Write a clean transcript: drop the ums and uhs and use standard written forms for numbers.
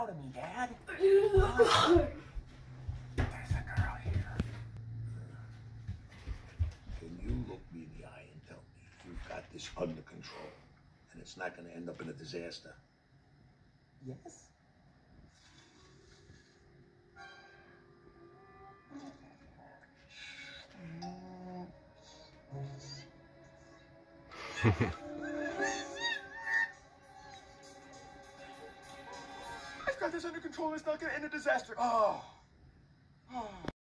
proud of me, Dad. Oh. There's a girl here. Can you look me in the eye and tell me you've got this under control and it's not going to end up in a disaster? Yes? I've got this under control. It's not going to end a disaster. Oh.